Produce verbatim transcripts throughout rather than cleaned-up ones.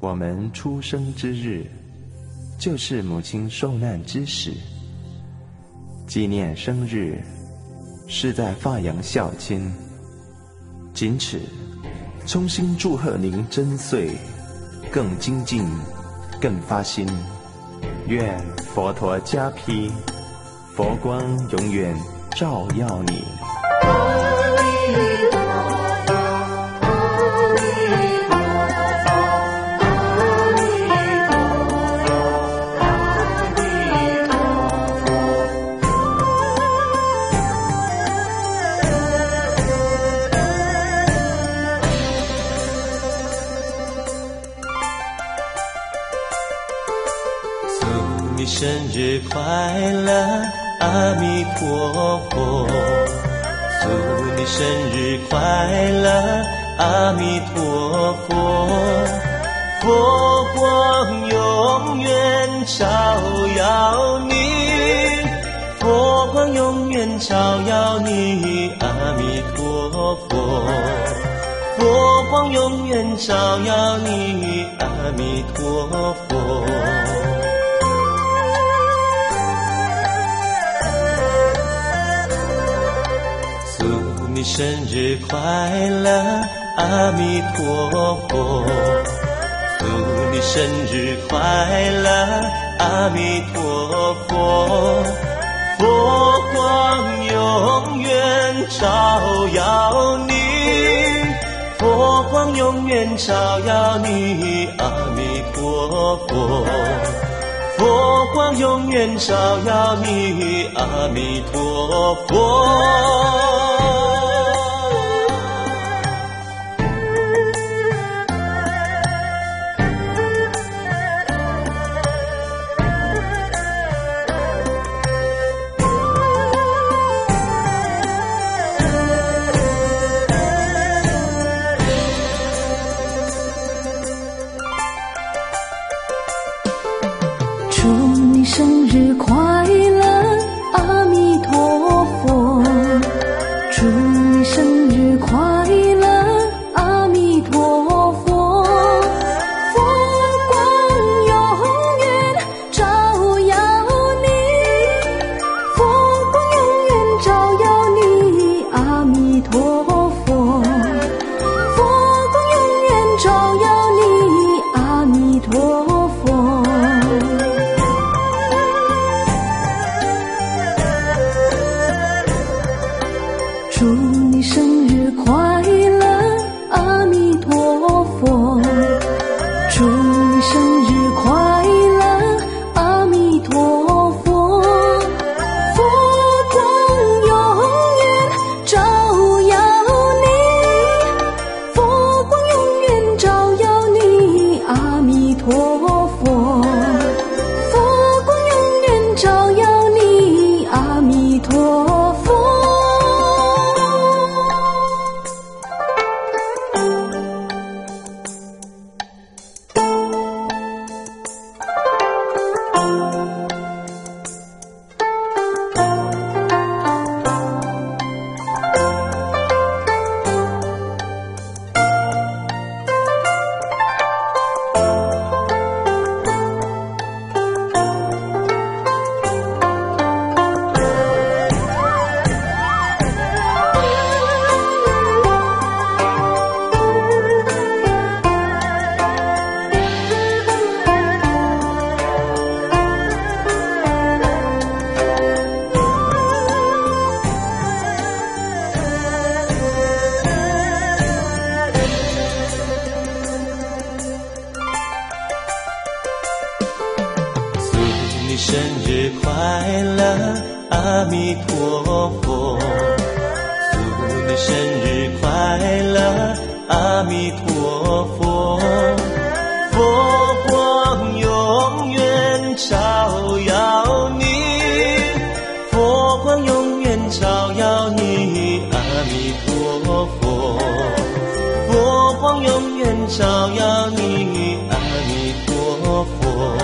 我们出生之日，就是母亲受难之时。纪念生日，是在发扬孝亲。仅此，衷心祝贺您真岁，更精进，更发心。愿佛陀加庇，佛光永远照耀你。 生日快乐，阿弥陀佛！祝你生日快乐，阿弥陀佛！佛光永远照耀你，佛光永远照耀你，阿弥陀佛！佛光永远照耀你，阿弥陀佛！你生日快乐，阿弥陀佛！祝你生日快乐，阿弥陀佛！佛光永远照耀你，佛光永远照耀你，阿弥陀佛！佛光永远照耀你，阿弥陀佛！ 祝你生日快乐，阿弥陀佛！祝你生日快乐，阿弥陀佛！佛光永远照耀你，佛光永远照耀你，阿弥陀佛！佛光永远照耀你，阿弥陀佛！祝你生日快乐，阿弥陀佛！祝你生日快乐，阿弥陀佛！佛光永远照耀你，佛光永远照耀你，阿弥陀佛！佛光永远照耀你，阿弥陀佛！ 生日快乐，阿弥陀佛！祝你生日快乐，阿弥陀佛！佛光永远照耀你，佛光永远照耀你，阿弥陀佛！佛光永远照耀你，阿弥陀佛！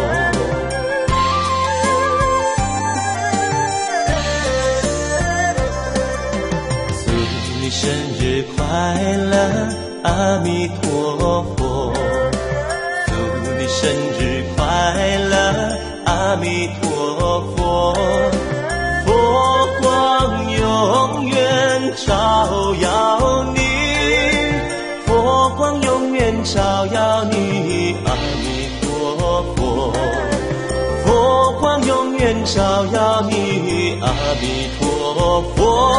生日快乐，阿弥陀佛！祝生日快乐，阿弥陀佛。佛光永远照耀你，佛光永远照耀你，阿弥陀佛。佛光永远照耀你，阿弥陀佛。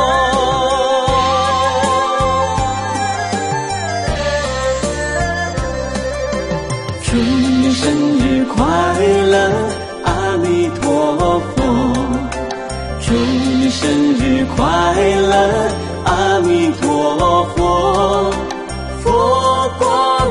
祝你生日快乐， 阿弥陀佛。 祝你生日快乐， 阿弥陀佛。佛光